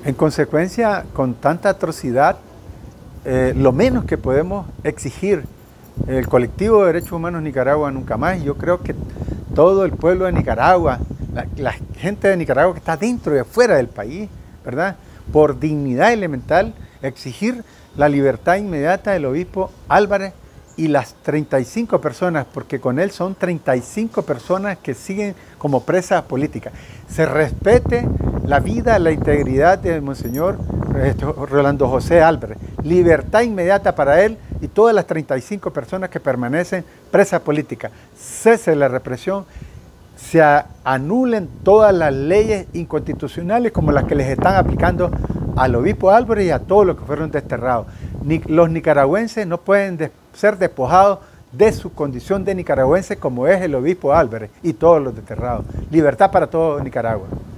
En consecuencia, con tanta atrocidad, lo menos que podemos exigir el colectivo de derechos humanos Nicaragua Nunca Más, yo creo que todo el pueblo de Nicaragua, la gente de Nicaragua que está dentro y afuera del país, ¿verdad? Por dignidad elemental, exigir la libertad inmediata del obispo Álvarez y las 35 personas, porque con él son 35 personas que siguen como presas políticas. Se respete la vida, la integridad de Monseñor Rolando José Álvarez. Libertad inmediata para él y todas las 35 personas que permanecen presas políticas. Cese la represión, se anulen todas las leyes inconstitucionales como las que les están aplicando al obispo Álvarez y a todos los que fueron desterrados. Los nicaragüenses no pueden ser despojados de su condición de nicaragüenses como es el obispo Álvarez y todos los desterrados. Libertad para todo Nicaragua.